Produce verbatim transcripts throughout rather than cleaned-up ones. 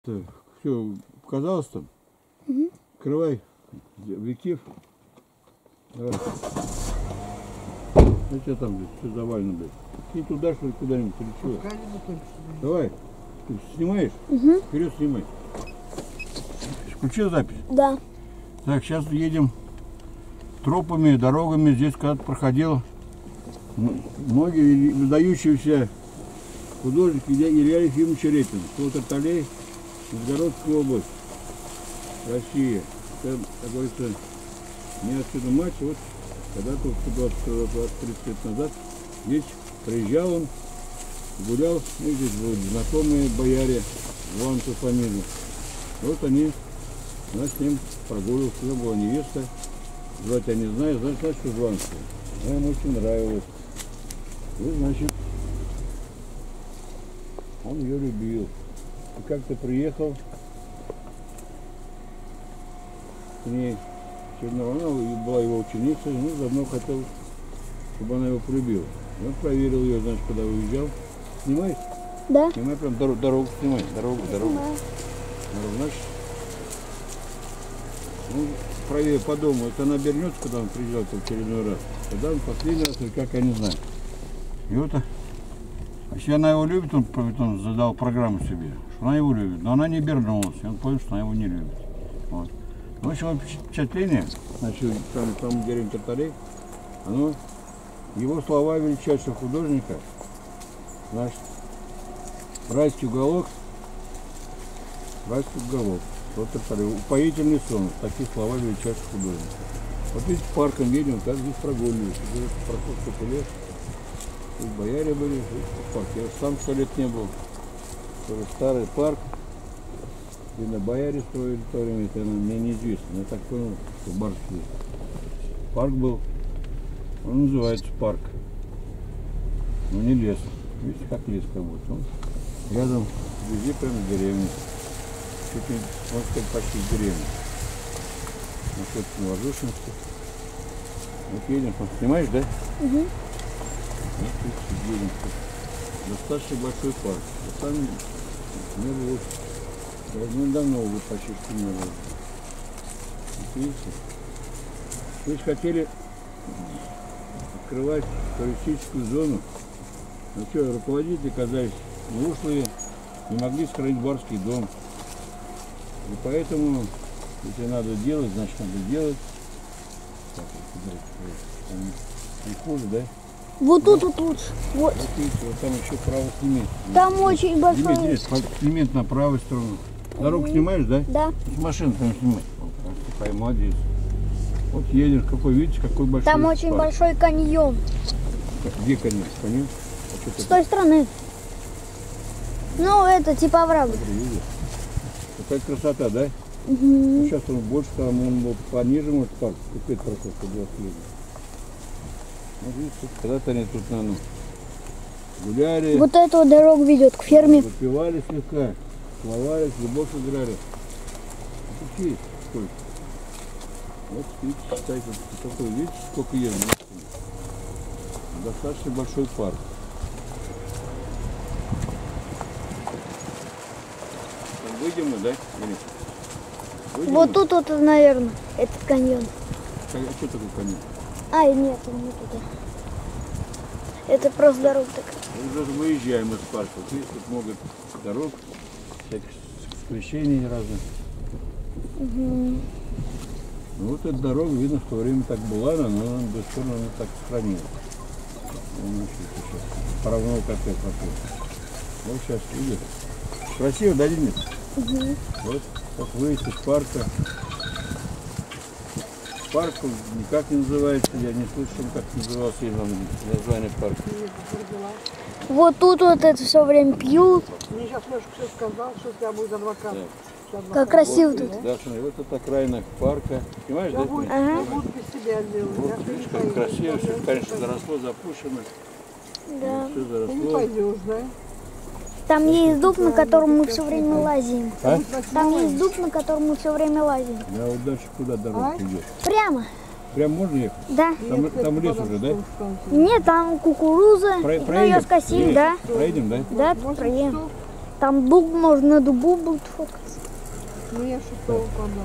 Все, показалось там? Угу. Открывай объектив. Давай. Ну что там, блядь, все завалено, блядь. Ты туда, что ли, куда-нибудь, или чего? Давай. Ты снимаешь? Угу. Вперед снимай. Включил запись? Да. Так, сейчас едем тропами, дорогами. Здесь когда-то проходил многие выдающиеся художники Илья Ефимович Репин. Тарталей, Нижегородская область, Россия. Это, как говорится, не отсюда мать. Вот когда-то двадцать-тридцать лет назад здесь приезжал он, гулял. Ну, здесь были знакомые бояре, Званцев фамилия. Вот они, у нас с ним прогуливался, у него была невеста. Звать я не знаю, знаешь, знаешь, что Званцев. Она ему очень нравилась. И, значит, он ее любил. И как-то приехал к ней, она была его ученица, ну, заодно хотел, чтобы она его полюбила. И он проверил ее, значит, когда уезжал. Снимаешь? Да. Снимай прям дорогу, дорогу снимай, дорогу, дорогу. Снимаю. Дорогу, значит, ну, проверил по дому, это она обернется, когда он приезжал в очередной раз. Когда он последний раз, или как, я не знаю. И вот, если она его любит, он, он задал программу себе, что она его любит, но она не обернулась, и он понял, что она его не любит. Вот. В общем, впечатление, значит, там, там деревня Тарталей, оно, его слова величайшего художника, значит, райский уголок, райский уголок, вот Тарталей, упоительный сон, такие слова величайших художников. Вот видите, парком едем, так здесь прогуливались, прошло сколько лет. Тут бояре были, в парке. Я сам сто лет не был. Тоже старый парк. Видно, бояре строили в то время, это мне неизвестно. Я так понял, что барский парк был. Он называется парк. Но не лес. Видите, как лес как будто. Он рядом, везде прямо деревня. Чуть не, можно сказать, почти деревня. Находится на воздушности. Вот едем. Снимаешь, да? Угу. Достаточно большой парк. А там не было, давно уже почти не было. Видите? Здесь хотели открывать туристическую зону. Но что, руководители оказались ушлые, не могли сохранить барский дом. И поэтому, если надо делать, значит надо делать. Так, не хуже, да? Вот тут вот лучше. Вот. Вот видите, вот там еще право сними. Там вот. Очень большой. Сними, здесь, сними на правую сторону. Дорогу угу. Снимаешь, да? Да. Машину там снимай. Такая молодец. Вот едешь, какой, видите, какой большой. Там очень парк. Большой каньон. Где каньон? Каньон? А с той стороны. Ну, это типа оврага. Какая красота, да? Угу. Ну, сейчас он больше, там он был пониже, может, парк. Какой процесс был следует. Ну, видите, когда-то они тут, наверное, гуляли. Вот эту вот дорогу ведет к ферме. Выпивали слегка, плавали, любовь играли. Какие сколько? Вот видите, считайте, какой, видите, сколько ем. Достаточно большой парк. Там выйдем мы, да? Или? Выйдем вот мы? тут вот, наверное, этот каньон. А что такое каньон? А, нет, не туда. Это просто дорога такая. Мы уже выезжаем из парка. Вот видите, тут много дорог, всяких скрещений разных. Угу. Ну, вот эта дорога, видно, в то время так была, но она до сих пор она так сохранилась. Паровной кафе проходит. Вот сейчас видите. Красиво, да, Денис? Угу. Вот как выйти из парка. Парк никак не называется, я не слышал, как назывался название парка. Вот тут вот это все время пьют. Мне сейчас Лешка все сказал, что у тебя будет адвокат. Да. Как красиво вот, тут. Да, смотри, вот это окраина парка. Понимаешь, да? Будет, ага. Будут без тебя делать. Вот, видишь, как красиво, все, конечно, заросло, запущено. Да. Все заросло. Ты не пойдешь, да? Там есть дуб, на котором мы все время лазим. А? Там есть дуб, на котором мы все время лазим. Да, вот дальше куда дорога а? Идет? Прямо. Прям можно ехать? Да. Там, там лес уже, да? Нет, там кукуруза. Про, ну, ее скосили, да. Проедем, да? Да, проедем. Там дуб, можно на дубу будет фоткаться. Ну я шестого года.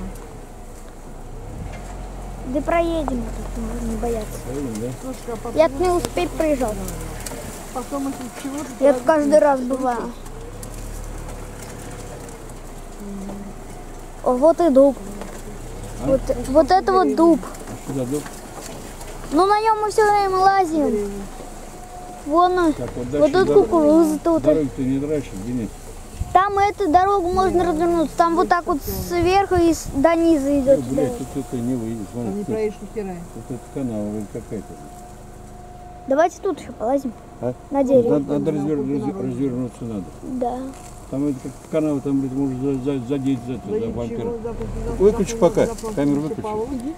Да проедем, а тут можно не бояться. Правильно, да? Слушай, а потом, Я не успеть приезжать. потом если чего-то... Я тут каждый раз бываю. О, вот и дуб. А? Вот, вот это вот дуб. А сюда дуб? Ну на нем мы все время лазим. Вон он. Так, вот Вот дальше тут дорога- кукуруза тут. Дорогу-то не драчишь, Денис. Там эту дорогу можно развернуться. Там вот так вот сверху и с- до низа Ну, идет. блядь, тут это не выйдет. Там не Смотри, тут, проедешь ни хера. тут это канава вроде какая-то. Давайте тут еще полазим. А? На дереве. Надо, надо развер- разver- развернуться надо. Да. Там это как канава, там, блядь, может за- за- задеть за, это, за Да бампер. ничего, запуск- запуск- Выключи запуск- пока. запуск- Камеру запуск- выключи. Павел, иди.